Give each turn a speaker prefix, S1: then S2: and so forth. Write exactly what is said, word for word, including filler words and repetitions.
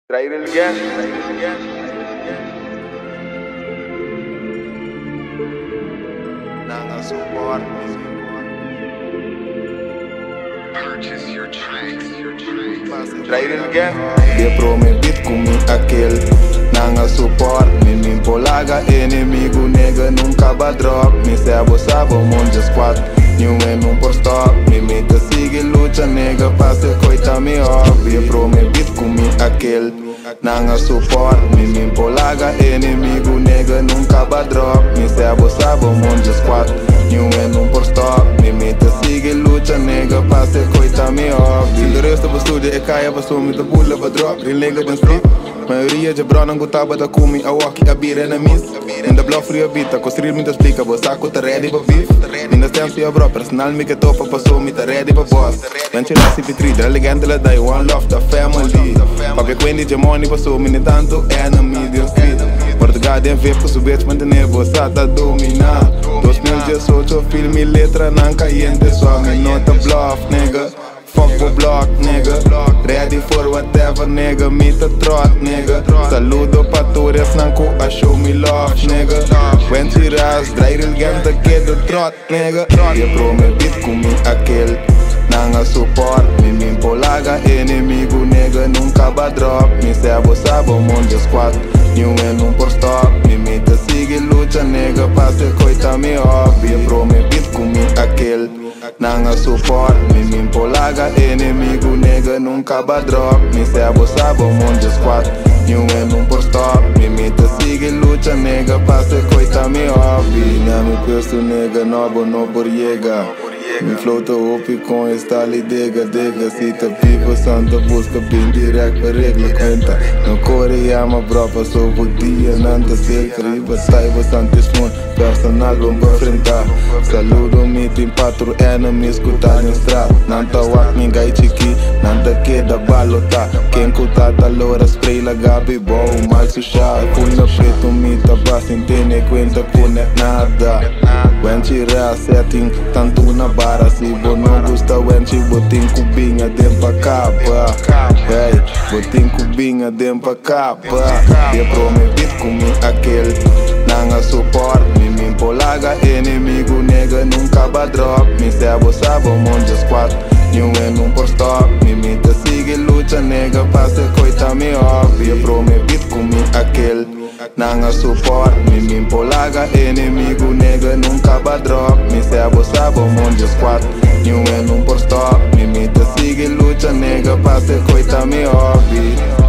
S1: Trair el gang, nanga support.
S2: Purchase your tracks, your tracks.
S1: Trair el gang.
S3: De prometido comi aquele nanga support. Me me polaga inimigo nega nunca va drop. Me sabo sabo monte squad. New en um por stop. Me me te sigue lucha nega passe coita me off. De prometido comi aquele nanga support. Me me polaga inimigo nega nunca va drop. Me sabo sabo monte squad. New en um por stop. Me me te sigue lucha nega passe coita me off. De rest op studio ik ga even zo met de boel op drop. Relega den street. Maioria de brona gostava da comi a walkie a beer enemies. In de bluff free beat, a construir me te explica, vou saco te ready pra beef. In de stem se bro, personal me que topa passou me te ready pra boss. Vente lá C P três, da legenda la dai one love da family. Papi quindi de money passou me nem tanto enemy de street. Portugal den vip que subir mas de nevo sata dominar. dois mil e dezoito filme letra não caiente só me nota bluff nigga. Fuck the block, nigga. Ready for whatever, nigga. Meet the trot, nigga. Saludo pa tourists, nanko a show me love, nigga. When tiras, draai el game, te quedo trot, nigga. Je prometido comi aquele nanga support. Me me polaga inimigo, nigga. Nunca va drop. Me sabo sabo monte squad. New en um por stop. Me me te sigue lucha, nigga. Passe coita me off. Je prometido comi aquele nanga support. Me me polaga inimigo nega nunca va drop. Me sabo sabo monte squad. New en um por stop. Me me te sigue lucha nega passe coita me off. Na me pesto nega nobo no por llega. Me flota op com esta lidega dega. Se te vivo santa busca bem direct para regla conta. No coreama bro passou o dia nanta cerca riba saiba santos mon personal vamos enfrentar. Saludo me tem patro enemy escutar no estrada. Nanta wak me gai chiki nanta queda balota. Quem cuta da lora spray la gabi bom mal sushar. Pula preto me taba sem ter nem conta com nada. When she setting tanto na barra. Se bo não gusta when she botin cubinha dem pa capa. Hey, botin cubinha dem pa capa. De prometido comi aquele nanga support. Me me polaga inimigo nega nunca va drop. Me sabo sabo monte squad. New en um por stop. Me me te sigue lucha nega passe coita me off. De prometido comi aquele nanga support. Me me polaga inimigo nega nunca va drop. Me sabo sabo monte squad. New en um por stop. Me me te sigue lucha nega passe coita me off.